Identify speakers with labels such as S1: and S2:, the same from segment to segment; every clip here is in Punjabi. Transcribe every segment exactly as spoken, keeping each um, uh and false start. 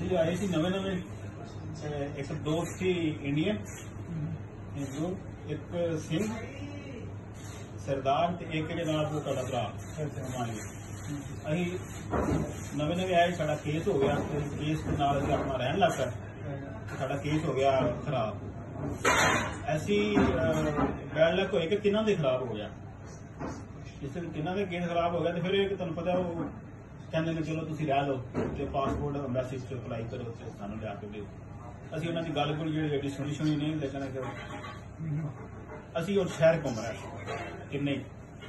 S1: ਅਸੀਂ ਆਏ ਸੀ ਨਵੇਂ ਨਵੇਂ। ਇੱਕ ਦੋਸਤ ਸੀ ਇੰਡੀਅਨ, ਇੱਕ ਸਿੰਘ ਸਰਦਾਰ ਤੇ ਇੱਕ ਜਨਾਬ ਉਹ ਤੁਹਾਡਾ ਭਰਾ ਮਾਨੀ। ਅਸੀਂ ਨਵੇਂ ਨਵੇਂ ਆਏ, ਸਾਡਾ ਕੇਸ ਹੋ ਗਿਆ ਤੇ ਕੇਸ ਦੇ ਨਾਲ ਅਸੀਂ ਆਪਣਾ ਰਹਿਣ ਲੱਗ ਪਏ। ਸਾਡਾ ਕੇਸ ਹੋ ਗਿਆ ਖਰਾਬ। ਐਸੀ ਬੈਡ ਲੱਕ ਹੋਏ ਕਿ ਤਿੰਨਾਂ ਦੇ ਖਰਾਬ ਹੋ ਗਿਆ। ਜਿਸ ਤਰ੍ਹਾਂ ਤਿੰਨਾਂ ਦੇ ਕੇਸ ਖਰਾਬ ਹੋ ਗਿਆ ਤੇ ਫਿਰ ਇੱਕ ਤੁਹਾਨੂੰ ਪਤਾ ਉਹ ਕਹਿੰਦੇ ਨੇ ਚਲੋ ਤੁਸੀਂ ਰਹਿ ਲਓ ਤੇ ਪਾਸਪੋਰਟ ਅੰਬੈਸੀ 'ਚ ਅਪਲਾਈ ਕਰੋ ਤੇ ਸਾਨੂੰ ਲਿਆ ਕੇ ਦਿਓ। ਅਸੀਂ ਉਹਨਾਂ ਦੀ ਗੱਲ ਗੁੱਲ ਜਿਹੜੀ ਐਡੀ ਸੁਣੀ ਸੁਣੀ ਨਹੀਂ, ਲੇਕਿਨ ਅਸੀਂ ਉਹ ਸ਼ਹਿਰ ਘੁੰਮ ਰਹੇ ਕਿੰਨੇ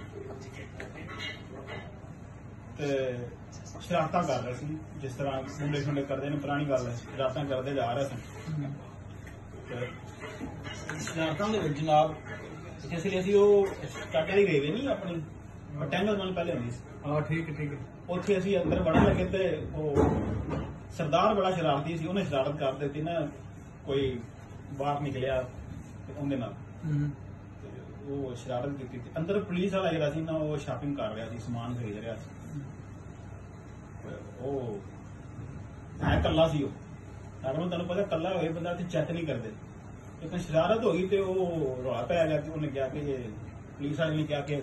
S1: ਤੇ ਸ਼ਰਾਰਤਾਂ ਕਰ ਰਹੇ ਸੀ, ਜਿਸ ਤਰ੍ਹਾਂ ਮੁੰਡੇ ਛੁੰਡੇ ਕਰਦੇ ਨੇ, ਪੁਰਾਣੀ ਗੱਲ ਹੈ। ਸ਼ਰਾਰਤਾਂ ਕਰਦੇ ਜਾ ਰਹੇ ਸਨ। ਸ਼ਰਾਰਤਾਂ ਦੇ ਵਿੱਚ ਜਨਾਬ ਇਸ ਲਈ ਅਸੀਂ ਉਹ ਕਾਟੇ ਦੀ ਰੇਵੇ ਨਹੀਂ ਆਪਣੀ ਟੈਂਗਲਮਨ ਪਹਿਲੇ ਹੁੰਦੀ ਸੀ।
S2: ਹਾਂ ਠੀਕ ਠੀਕ ਹੈ।
S1: ਉੱਥੇ ਅਸੀਂ ਅੰਦਰ ਵੜਨ ਲੱਗੇ ਤੇ ਉਹ ਸਰਦਾਰ ਬੜਾ ਸ਼ਰਾਰਤੀ ਸੀ, ਉਹਨੇ ਸ਼ਰਾਰਤ ਕਰ ਦਿੱਤੀ ਨਾ, ਕੋਈ ਬਾਹਰ ਨਿਕਲਿਆ ਤੇ ਉਹਦੇ ਨਾਲ ਉਹ ਸ਼ਰਾਰਤ ਕੀਤੀ। ਅੰਦਰ ਪੁਲਿਸ ਵਾਲਾ ਜਿਹੜਾ ਸੀ ਨਾ ਉਹ ਸ਼ਾਪਿੰਗ ਕਰ ਰਿਹਾ ਸੀ, ਸਮਾਨ ਖਰੀਦ ਰਿਹਾ ਸੀ। ਉਹ ਹੈ ਕੱਲਾ ਸੀ। ਉਹ ਅਗਰ ਤੁਹਾਨੂੰ ਪਤਾ ਕੱਲਾ ਹੋਏ ਬੰਦਾ ਤੇ ਚੈੱਕ ਨਹੀਂ ਕਰਦੇ, ਲੇਕਿਨ ਸ਼ਰਾਰਤ ਹੋ ਗਈ ਤੇ ਉਹ ਰੌਲਾ ਪੈ ਗਿਆ ਤੇ ਉਹਨੇ ਕਿਹਾ ਕਿ ਪੁਲਿਸ ਵਾਲੇ ਨੇ ਕਿਹਾ ਕਿ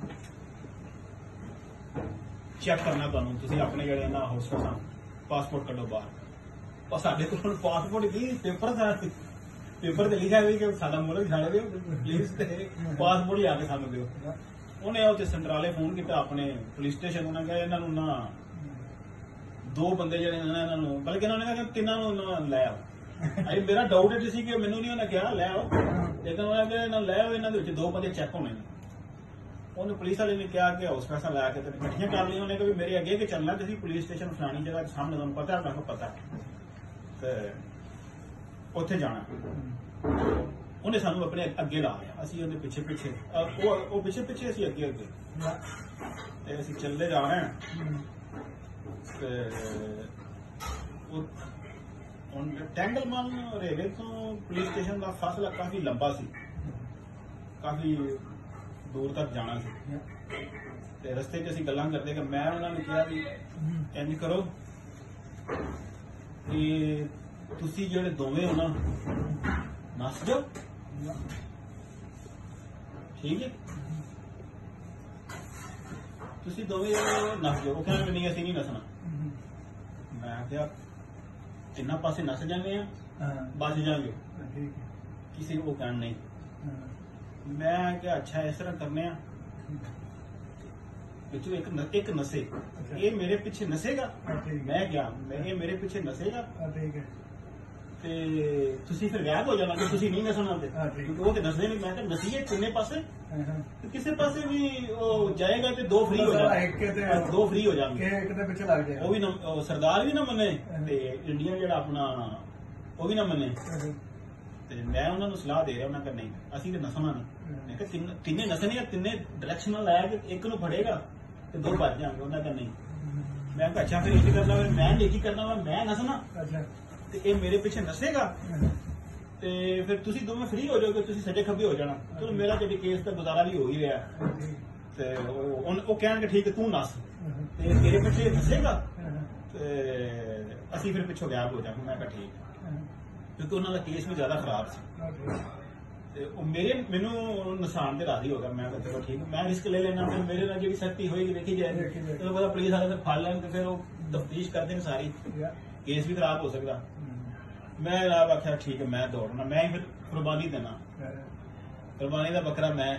S1: ਚੈੱਕ ਕਰਨਾ ਤੁਹਾਨੂੰ, ਤੁਸੀਂ ਆਪਣੇ ਜਿਹੜੇ ਨਾ ਹੋਸਟਲ ਆ ਪਾਸਪੋਰਟ ਕੱਢੋ ਬਾਹਰ। ਉਹ ਸਾਡੇ ਕੋਲ ਪਾਸਪੋਰਟ ਕੀ ਪੇਪਰ ਦਾ ਪੇਪਰ ਤੇ ਲਿਖਿਆ ਹੋਇਆ ਕਿ ਸਾਡਾ ਮੁਲਕ ਛੱਡ ਦਿਓ ਪਲੀਜ਼ ਤੇ ਪਾਸਪੋਰਟ ਲਿਆ ਕੇ ਸਾਨੂੰ ਦਿਓ। ਉਹਨੇ ਉੱਥੇ ਸੰਟਰਾਲੇ ਫੋਨ ਕੀਤਾ ਆਪਣੇ ਪੁਲਿਸ ਸਟੇਸ਼ਨ। ਉਹਨਾਂ ਕਿਹਾ ਇਹਨਾਂ ਨੂੰ ਨਾ ਦੋ ਬੰਦੇ ਜਿਹੜੇ ਇਹਨਾਂ ਨੂੰ, ਬਲਕਿ ਇਹਨਾਂ ਨੇ ਕਿਹਾ ਤਿੰਨਾਂ ਨੂੰ ਲੈ ਆਓ। ਅਜੇ ਮੇਰਾ ਡਾਊਟ ਇਹ ਸੀ ਕਿ ਮੈਨੂੰ ਨਹੀਂ ਉਹਨੇ ਕਿਹਾ ਲੈ ਆਓ, ਲੇਕਿਨ ਉਹਨੇ ਕਿਹਾ ਇਹਨਾਂ ਲੈ ਆਓ, ਇਹਨਾਂ ਦੇ ਵਿੱਚ ਦੋ ਬੰਦੇ ਚੈੱਕ ਹੋਣੇ ਨੇ। ਉਹਨੇ ਪੁਲਿਸ ਵਾਲੇ ਨੇ ਕਿਹਾ ਕਿ ਹਾਊਸ ਪੈਸਾ ਲੈ ਕੇ ਤੇ ਇਕੱਠੀਆਂ ਕਰ ਲਈਆਂ। ਉਹਨੇ ਕਿਹਾ ਮੇਰੇ ਅੱਗੇ ਕਿ ਚੱਲਣਾ ਤੁਸੀਂ ਪੁਲਿਸ ਸਟੇਸ਼ਨ ਫਲਾਣੀ ਜਗ੍ਹਾ ਸਾਹਮਣੇ, ਤੁਹਾਨੂੰ ਪਤਾ ਹੈ? ਮੈਂ ਕਿਹਾ ਪਤਾ ਤੇ ਉੱਥੇ ਜਾਣਾ। ਉਹਨੇ ਸਾਨੂੰ ਆਪਣੇ ਅੱਗੇ ਲਾ ਲਿਆ, ਅਸੀਂ ਉਹਦੇ ਪਿੱਛੇ ਪਿੱਛੇ ਉਹ ਉਹ ਪਿੱਛੇ ਪਿੱਛੇ ਅਸੀਂ ਅੱਗੇ ਅੱਗੇ ਤੇ ਅਸੀਂ ਚੱਲਦੇ ਜਾ ਰਹੇ ਹਾਂ। ਤੇ ਹੁਣ ਟੈਂਗਲਮਨ ਰੇਵੇ ਤੋਂ ਪੁਲਿਸ ਸਟੇਸ਼ਨ ਦਾ ਫਾਸਲਾ ਕਾਫੀ ਲੰਬਾ ਸੀ, ਕਾਫੀ ਦੂਰ ਤੱਕ ਜਾਣਾ ਸੀ। ਤੇ ਰਸਤੇ 'ਚ ਅਸੀਂ ਗੱਲਾਂ ਕਰਦੇ ਕਿ ਮੈਂ ਉਹਨਾਂ ਨੂੰ ਕਿਹਾ ਵੀ ਇੰਝ ਕਰੋ ਕਿ ਤੁਸੀਂ ਜਿਹੜੇ ਦੋਵੇਂ ਹੋ ਨਾ ਨੱਸ ਜਾਓ, ਠੀਕ ਹੈ? ਤੁਸੀਂ ਦੋਵੇਂ ਨੱਸ ਜਾਓ। ਉਹ ਕਹਿੰਦੇ ਨਹੀਂ ਅਸੀਂ ਨਹੀਂ ਨੱਸਣਾ। ਮੈਂ ਕਿਹਾ ਤਿੰਨਾਂ ਪਾਸੇ ਨੱਸ ਜਾਂਦੇ ਆ, ਬਚ ਜਾਵਾਂਗੇ ਕਿਸੇ ਨੂੰ ਉਹ ਕਹਿਣ ਨਹੀਂ। ਮੈਂ ਕਿਹਾ ਅੱਛਾ ਇਸ ਤਰ੍ਹਾਂ ਕਰਨੇ ਆ, ਵਿੱਚੋਂ ਇੱਕ ਇੱਕ ਨਸੇ, ਇਹ ਮੇਰੇ ਪਿੱਛੇ ਨਸੇਗਾ। ਮੈਂ ਕਿਹਾ ਮੈਂ ਇਹ ਮੇਰੇ ਪਿੱਛੇ ਨਸੇਗਾ ਤੇ ਤੁਸੀਂ ਫਿਰ ਗਾਇਬ ਹੋ ਜਾਣਾ ਕਿ ਤੁਸੀਂ ਨਹੀਂ ਨਸਣਾ ਤੇ, ਕਿਉਂਕਿ ਉਹ ਤੇ ਨਸਦੇ ਨਹੀਂ। ਮੈਂ ਕਿਹਾ ਨਸੀਏ ਤਿੰਨੇ ਪਾਸੇ, ਕਿਸੇ ਪਾਸੇ ਵੀ ਉਹ ਜਾਏਗਾ ਤੇ ਦੋ ਫ੍ਰੀ ਹੋ ਜਾਣਗੇ, ਦੋ ਫ੍ਰੀ ਹੋ ਜਾਣਗੇ।
S2: ਇੱਕ ਦੇ ਪਿੱਛੇ ਲੱਗ ਜਾਏਗਾ।
S1: ਉਹ ਵੀ ਨਾ ਸਰਦਾਰ ਵੀ ਨਾ ਮੰਨੇ ਤੇ ਇੰਡੀਅਨ ਜਿਹੜਾ ਆਪਣਾ ਉਹ ਵੀ ਨਾ ਮੰਨੇ। ਤੇ ਮੈਂ ਉਹਨਾਂ ਨੂੰ ਸਲਾਹ ਦੇ ਰਿਹਾ, ਮੈਂ ਕਿਹਾ ਨਹੀਂ ਅਸੀਂ ਤੇ ਨਸਣਾ ਨਹੀਂ। ਮੈਂ ਕਿਹਾ ਤਿੰਨੇ ਨਸਣੇ ਆ, ਤਿੰਨੇ ਡਾਇਰੈਕਸ਼ਨ ਨਾਲ ਲਾਇਆ ਕਿ ਇੱਕ ਨੂੰ ਫੜੇਗਾ ਤੇ ਦੋ ਭੱਜ ਜਾਣਗੇ। ਉਹਨਾਂ ਦਾ ਨਹੀਂ। ਮੈਂ ਕਿਹਾ ਅੱਛਾ ਫਿਰ ਇਹ ਕਰਨਾ, ਮੈਂ ਇਹ ਕੀ ਕਰਨਾ ਵਾ, ਮੈਂ ਨਸਣਾ ਤੇ ਇਹ ਮੇਰੇ ਪਿੱਛੇ ਨਸੇਗਾ ਤੇ ਫਿਰ ਤੁਸੀਂ ਦੋਵੇਂ ਫ੍ਰੀ ਹੋ ਜਾਓਗੇ, ਤੁਸੀਂ ਸੱਜੇ ਖੱਬੇ ਹੋ ਜਾਣਾ। ਚਲੋ ਮੇਰਾ ਜਿਹੜੀ ਕੇਸ ਦਾ ਗੁਜ਼ਾਰਾ ਵੀ ਹੋ ਹੀ ਰਿਹਾ ਤੇ ਉਹ ਕਹਿਣਗੇ ਠੀਕ ਹੈ ਤੂੰ ਨਸ ਤੇ ਤੇਰੇ ਪਿੱਛੇ ਨਸੇਗਾ ਤੇ ਅਸੀਂ ਫਿਰ ਪਿੱਛੋਂ ਗਾਇਬ ਹੋ ਜਾਵਾਂਗੇ। ਮੈਂ ਕਿਹਾ ਠੀਕ, ਕਿਉਂਕਿ ਉਹਨਾਂ ਦਾ ਕੇਸ ਵੀ ਜ਼ਿਆਦਾ ਖਰਾਬ ਸੀ ਤੇ ਉਹ ਮੇਰੇ ਮੈਨੂੰ ਨੁਕਸਾਨ ਤੇ ਰਾਜ਼ੀ ਹੋ ਗਿਆ। ਮੈਂ ਕਿਹਾ ਚਲੋ ਠੀਕ, ਮੈਂ ਰਿਸਕ ਲੈ ਲੈਣਾ, ਫਿਰ ਮੇਰੇ ਨਾਲ ਜਿਹੜੀ ਸਖਤੀ ਹੋਏਗੀ ਵੇਖੀ ਜਾਏਗੀ। ਚਲੋ ਪਤਾ ਪੁਲਿਸ ਵਾਲੇ ਫੜ ਲੈਣ ਤੇ ਫਿਰ ਉਹ ਤਫਤੀਸ਼ ਕਰਦੇ ਨੇ ਸਾਰੀ, ਕੇਸ ਵੀ ਖਰਾਬ ਹੋ ਸਕਦਾ। ਮੈਂ ਜਨਾਬ ਆਖਿਆ ਠੀਕ ਹੈ ਮੈਂ ਦੌੜਨਾ, ਮੈਂ ਹੀ ਫਿਰ ਕੁਰਬਾਨੀ ਦੇਣਾ, ਕੁਰਬਾਨੀ ਦਾ ਬੱਕਰਾ ਮੈਂ।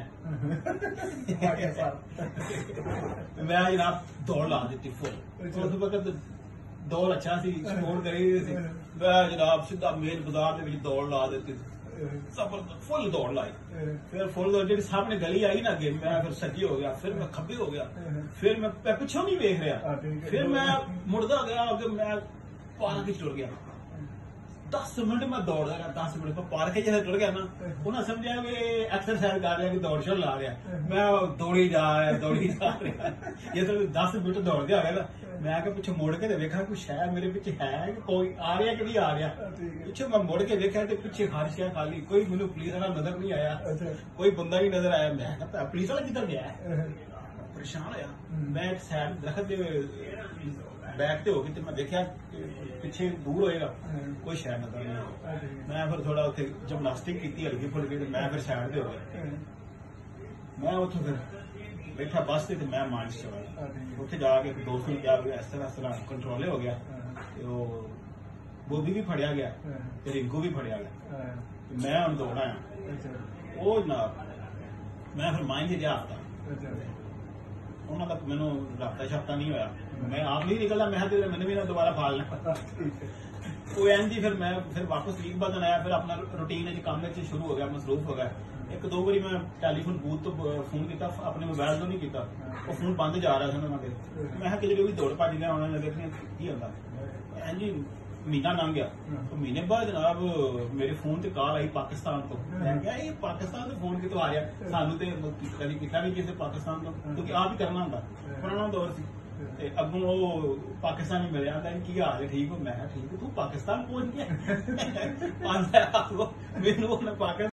S1: ਮੈਂ ਜਨਾਬ ਦੌੜ ਲਾ ਦਿੱਤੀ ਫੁੱਲ। ਉਸ ਵਕਤ ਦੌੜ ਅੱਛਾ ਸੀ, ਸਪੋਰਟ ਕਰੀ ਸੀ। ਮੈਂ ਜਨਾਬ ਸਿੱਧਾ ਮੇਨ ਬਾਜ਼ਾਰ ਦੇ ਵਿੱਚ ਦੌੜ ਲਾ ਦਿੱਤੀ, ਫੁੱਲ ਦੌੜ ਲਾਈ। ਫਿਰ ਫੁੱਲ ਜਿਹੜੀ ਸਾਹਮਣੇ ਗਲੀ ਆਈ ਨਾ ਅੱਗੇ, ਮੈਂ ਫਿਰ ਸੱਜੇ ਹੋ ਗਿਆ, ਫਿਰ ਮੈਂ ਖੱਬੇ ਹੋ ਗਿਆ, ਫਿਰ ਮੈਂ ਪਿੱਛੋਂ ਨਹੀਂ ਵੇਖ ਰਿਹਾ, ਫਿਰ ਮੈਂ ਮੁੜਦਾ ਗਿਆ ਅੱਗੇ, ਮੈਂ ਪਾਰਕ ਵਿੱਚ ਟੁਰ ਗਿਆ। ਦਸ ਮਿੰਟ ਮੈਂ ਦੌੜਦਾ ਰਿਹਾ, ਦਸ ਮਿੰਟ ਮੈਂ ਪਾਰਕ ਚ ਟੁਰ ਗਿਆ ਨਾ, ਉਹਨਾਂ ਸਮਝਿਆ ਵੀ ਐਕਸਰਸਾਈਜ਼ ਕਰ ਰਿਹਾ, ਕਿ ਦੌੜ ਸ਼ੋੜ ਲਾ ਰਿਹਾ। ਮੈਂ ਦੌੜੀ ਜਾ ਰਿਹਾ ਦੌੜੀ ਜਾ ਰਿਹਾ, ਜੇ ਤਾਂ ਦਸ ਮਿੰਟ ਦੌੜਦੇ ਆ ਗਏ ਨਾ, ਮੈਂ ਕਿਹਾ ਪਿੱਛੇ ਮੁੜ ਕੇ ਤੇ ਵੇਖਾਂ ਕੋਈ ਸ਼ਾਇਦ ਮੇਰੇ ਪਿੱਛੇ ਹੈ ਕਿ ਕੋਈ ਆ ਰਿਹਾ ਕਿ ਨਹੀਂ ਆ ਰਿਹਾ। ਪਿੱਛੇ ਮੈਂ ਮੁੜ ਕੇ ਵੇਖਿਆ ਤੇ ਪਿੱਛੇ ਹਰ ਸ਼ਾਇ ਖਾਲੀ, ਕੋਈ ਮੈਨੂੰ ਪੁਲਿਸ ਵਾਲਾ ਨਜ਼ਰ ਨਹੀਂ ਆਇਆ, ਕੋਈ ਬੰਦਾ ਨਹੀਂ ਨਜ਼ਰ ਆਇਆ। ਮੈਂ ਕਿਹਾ ਪੁਲਿਸ ਵਾਲਾ ਕਿੱਧਰ ਗਿਆ? ਪਰੇਸ਼ਾਨ ਹੋਇਆ
S2: ਹਮ।
S1: ਮੈਂ ਇੱਕ ਸਾਈਡ ਦਰਖਤ ਦੇ ਬੈਕ ਤੇ ਹੋ ਕੇ ਤੇ ਮੈਂ ਦੇਖਿਆ ਕਿ ਪਿੱਛੇ ਦੂਰ ਹੋਏਗਾ
S2: ਹਮ।
S1: ਕੋਈ ਸ਼ਾਇਦ ਨਜ਼ਰ ਨਹੀਂ ਆਇਆ।
S2: ਆ ਠੀਕ
S1: ਮੈਂ ਫਿਰ ਥੋੜਾ ਉੱਥੇ ਜਿਮਨਾਸਟਿਕ ਕੀਤੀ ਹਲਕੀ ਫੁਲਕੀ ਤੇ ਮੈਂ ਫਿਰ ਸਾਈਡ ਤੇ ਹੋ ਗਿਆ।
S2: ਹੈ
S1: ਮੈਂ ਉੱਥੇ ਫਿਰ ਬੈਠਾ ਬੱਸ ਤੇ ਤੇ ਮੈਂ ਮਾਨਸ ਚ ਆਇਆ।
S2: ਆ ਠੀਕ
S1: ਉੱਥੇ ਜਾ ਕੇ ਇੱਕ ਦੋਸਤ ਨੂੰ ਕਿਹਾ ਵੀ ਇਸ ਤਰ੍ਹਾਂ ਇਸ ਤਰ੍ਹਾਂ ਕੰਟਰੋਲੇ ਹੋ ਗਿਆ
S2: ਹੈ
S1: ਤੇ ਉਹ ਬੋਬੀ ਵੀ ਫੜਿਆ ਗਿਆ
S2: ਹੈ
S1: ਤੇ ਰਿੰਕੂ ਵੀ ਫੜਿਆ ਗਿਆ
S2: ਹੈ
S1: ਤੇ ਮੈਂ ਹੁਣ ਦੌੜਾ ਆ
S2: ਅੱਛਾ
S1: ਉਹ ਨਾ ਮੈਂ ਫਿਰ ਮਾਈਂਡ ਜਿਹਾ ਹੱਥ
S2: ਅੱਛਾ
S1: ਉਹਨਾਂ ਦਾ ਮੈਨੂੰ ਰਾਬਤਾ ਸ਼ਾਬਤਾ ਨਹੀਂ ਹੋਇਆ। ਮੈਂ ਆਪ ਨਹੀਂ ਨਿਕਲਦਾ ਮੈਂ ਤੇ ਮੈਨੂੰ ਵੀ ਨਾ ਦੁਬਾਰਾ ਫਾਲ ਲੈ
S2: ਠੀਕ ਹੈ
S1: ਉਹ ਐਂਜੀ ਫਿਰ ਮੈਂ ਫਿਰ ਵਾਪਸ ਲੀਗ ਬਦਨ ਆਇਆ ਫਿਰ ਆਪਣਾ ਰੂਟੀਨ ਵਿੱਚ ਕੰਮ ਵਿੱਚ ਸ਼ੁਰੂ ਹੋ ਗਿਆ ਮਸਰੂਫ ਹੋ ਗਿਆ। ਇੱਕ ਦੋ ਵਾਰੀ ਮੈਂ ਟੈਲੀਫੋਨ ਬੂਥ ਤੋਂ ਫੋਨ ਕੀਤਾ ਆਪਣੇ ਮੋਬਾਈਲ ਤੋਂ ਨਹੀਂ ਕੀਤਾ ਉਹ ਫੋਨ ਬੰਦ ਜਾ ਰਿਹਾ ਸੀ ਉਹਨਾਂ ਦੇ। ਮੈਂ ਕਿਹਾ ਕਿਤੇ ਵੀ ਦੌੜ ਭੱਜ ਗਿਆ ਉਹਨਾਂ ਨੇ ਦੇਖਿਆ ਕੀ ਹੁੰਦਾ ਐਂਜੀ ਮਹੀਨਾ ਲੰਘ ਗਿਆ। ਉਹ ਮਹੀਨੇ ਬਾਅਦ ਜਨਾਬ ਮੇਰੇ ਫੋਨ ਤੇ ਕਾਲ ਆਈ ਪਾਕਿਸਤਾਨ ਤੋਂ। ਮੈਂ ਕਿਹਾ ਇਹ ਪਾਕਿਸਤਾਨ ਤੋਂ ਫੋਨ ਕਿਤੋਂ ਆ ਰਿਹਾ ਸਾਨੂੰ ਤੇ ਕਦੀ ਕੀਤਾ ਨਹੀਂ ਕਿਸੇ ਪਾਕਿਸਤਾਨ ਤੋਂ ਕਿਉਂਕਿ ਆਪ ਹੀ ਕਰਨਾ ਹੁੰਦਾ ਪੁਰਾਣਾ ਦੌਰ ਸੀ। ਤੇ ਅੱਗੋਂ ਉਹ ਪਾਕਿਸਤਾਨੀ ਮਿਲਿਆ ਤਾਂ ਕੀ ਹਾਲ ਹੈ ਠੀਕ ਹੋ ਮੈਂ ਕਿਹਾ ਠੀਕ ਤੂੰ ਪਾਕਿਸਤਾਨ ਪਹੁੰਚ ਗਿਆ ਆਂਦਾ ਮੈਨੂੰ ਉਹਨੇ ਪਾਕਿਸਤਾਨ